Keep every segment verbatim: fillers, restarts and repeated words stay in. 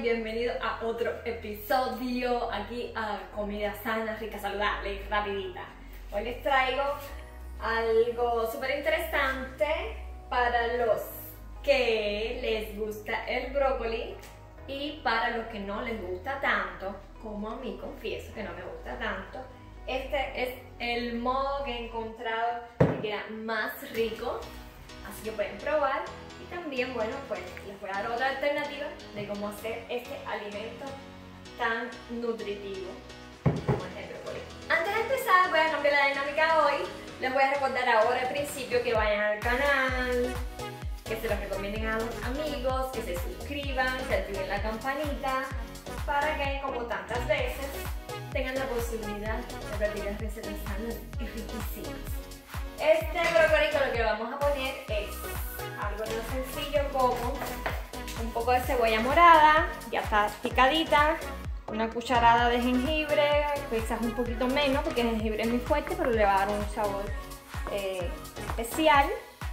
bienvenido a otro episodio aquí a Comida Sana, Rica, Saludable y Rapidita. Hoy les traigo algo súper interesante para los que les gusta el brócoli y para los que no les gusta tanto, como a mí, confieso que no me gusta tanto. Este es el modo que he encontrado que queda más rico, así que pueden probar. Y también, bueno, pues les voy a dar otra alternativa de cómo hacer este alimento tan nutritivo como es el brócoli. Antes de empezar, voy a cambiar la dinámica hoy. Les voy a recordar ahora al principio que vayan al canal, que se los recomienden a los amigos, que se suscriban, que activen la campanita, para que, como tantas veces, tengan la posibilidad de practicar recetas sanas y riquísimas. Este brócoli lo que vamos a poner es algo tan sencillo como un poco de cebolla morada, ya está picadita, una cucharada de jengibre, quizás un poquito menos porque el jengibre es muy fuerte, pero le va a dar un sabor eh, especial.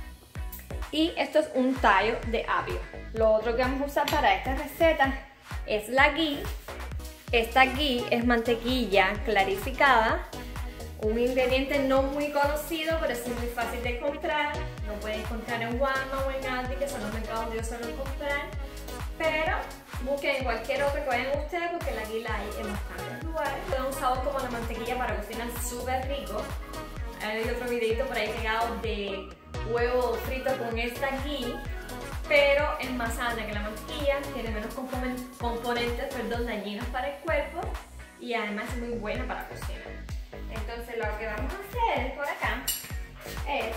Y esto es un tallo de apio. Lo otro que vamos a usar para esta receta es la ghee. Esta ghee es mantequilla clarificada, un ingrediente no muy conocido, pero es muy fácil de encontrar. Lo pueden encontrar en Walmart o en Aldi, que son los mercados donde yo suelo comprar, pero busquen en cualquier otro que vayan ustedes, porque la ghee la hay en bastantes lugares. Le da un sabor como la mantequilla para cocinar súper rico. Hay otro videito por ahí pegado de huevo frito con esta ghee, pero es más sana que la mantequilla, tiene menos componentes perdón, dañinos para el cuerpo y además es muy buena para cocinar. Entonces lo que vamos a hacer por acá es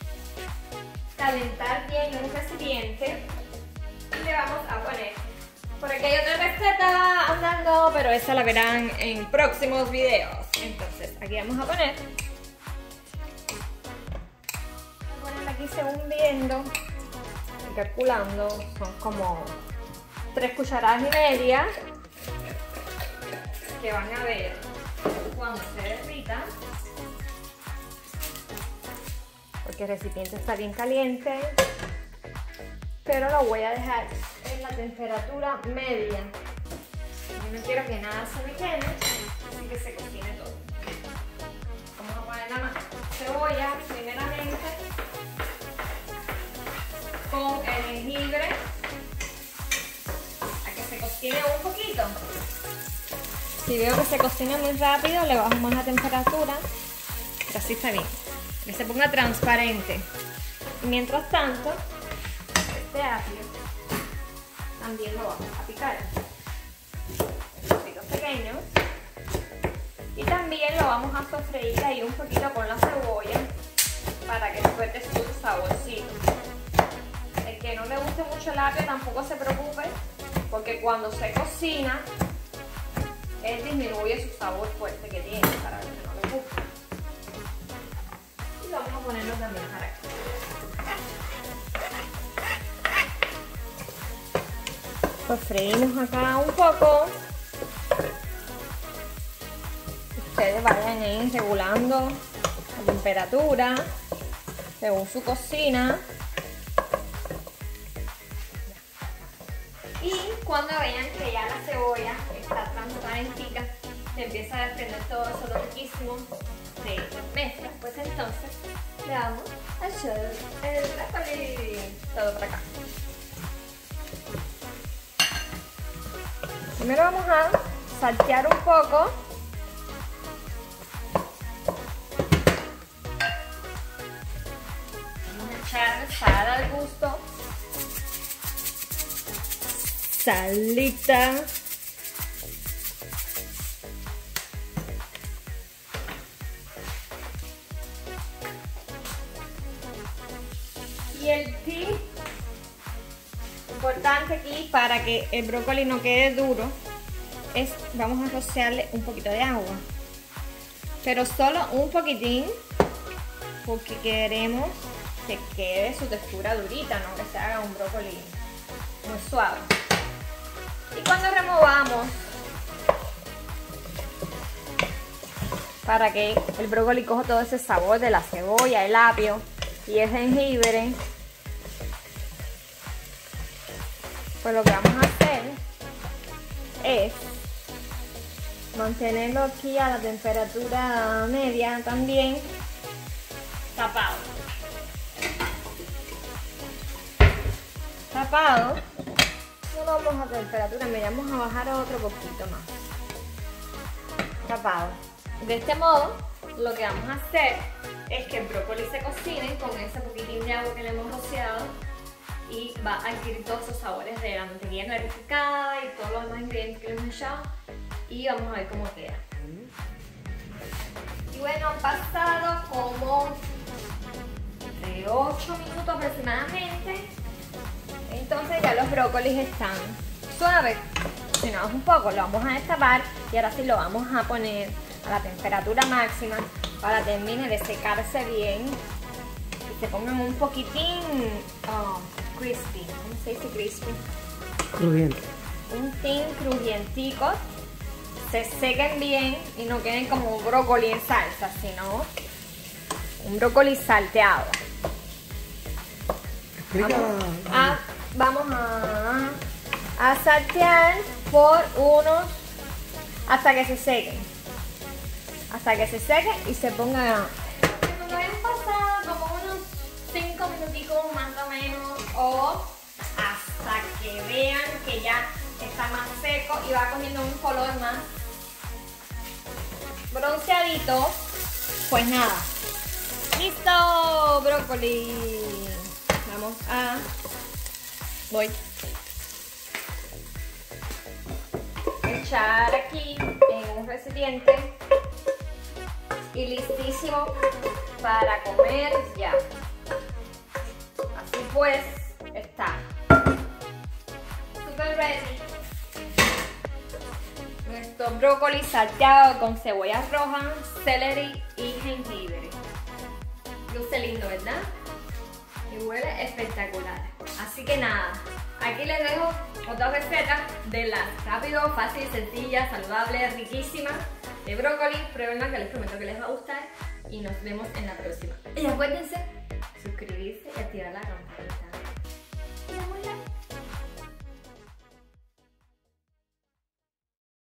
calentar bien un recipiente y le vamos a poner, por aquí hay otra receta andando, pero esa la verán en próximos videos. Entonces aquí vamos a poner, voy a poner aquí según viendo, calculando, son como tres cucharadas y media que van a ver cuando se derrita, porque el recipiente está bien caliente, pero lo voy a dejar en la temperatura media. Yo no quiero que nada se me queme, así que se cocine todo. Vamos a poner la cebolla primeramente con el jengibre a que se cocine un poquito. Si veo que se cocina muy rápido, le bajo más la temperatura, pero así está bien, que se ponga transparente. Y mientras tanto, este apio también lo vamos a picar en trocitos pequeños y también lo vamos a sofreír ahí un poquito con la cebolla para que suelte su saborcito. El que no le guste mucho el apio tampoco se preocupe, porque cuando se cocina él disminuye su sabor fuerte que tiene para los que no le gusta. Y vamos a ponerlo también para acá. Sofreímos acá un poco. Ustedes vayan ahí regulando la temperatura según su cocina. Y cuando vean que ya la cebolla está transparentica, se empieza a desprender todo eso lo riquísimo de mezcla, pues entonces le vamos a echar el brócoli todo para acá. Primero vamos a saltear un poco. Vamos a echar sal al gusto. Salita. Y el tip importante aquí para que el brócoli no quede duro es, vamos a rociarle un poquito de agua, pero solo un poquitín, porque queremos que quede su textura durita, no que se haga un brócoli muy suave. Y cuando removamos, para que el brócoli coja todo ese sabor de la cebolla, el apio y el jengibre, pues lo que vamos a hacer es mantenerlo aquí a la temperatura media también, tapado. Tapado. No lo vamos a temperatura media, vamos a bajar otro poquito más. Tapado. De este modo, lo que vamos a hacer es que el brócoli se cocine con ese poquitín de agua que le hemos rociado y va a adquirir todos esos sabores de la mantequilla clarificada y todos los demás ingredientes que le hemos echado, y vamos a ver cómo queda. Y bueno, han pasado como de ocho minutos aproximadamente. Entonces ya los brócolis están suaves. Cocinados un poco, lo vamos a destapar y ahora sí lo vamos a poner a la temperatura máxima para que termine de secarse bien y se pongan un poquitín oh, crispy. ¿Cómo se dice crispy? Crujiente. Un tin crujienticos, se sequen bien y no queden como un brócoli en salsa, sino un brócoli salteado. Explica. Vamos a, vamos a, a saltear por unos, hasta que se sequen. Hasta que se sequen y se pongan. Cuando hayan pasado como unos cinco minuticos más o menos, o hasta que vean que ya está más seco y va cogiendo un color más bronceadito, pues nada, listo, brócoli. Vamos a, voy a echar aquí en un recipiente y listísimo para comer ya. Así pues está super ready nuestro brócoli salteado con cebolla roja, celery y jengibre. Luce lindo, ¿verdad? Y huele espectacular. Así que nada, aquí les dejo otra receta de la rápido, fácil, sencilla, saludable, riquísima de brócoli. Pruébenla, que les prometo que les va a gustar, y nos vemos en la próxima. Y acuérdense suscribirse y activar la campanita.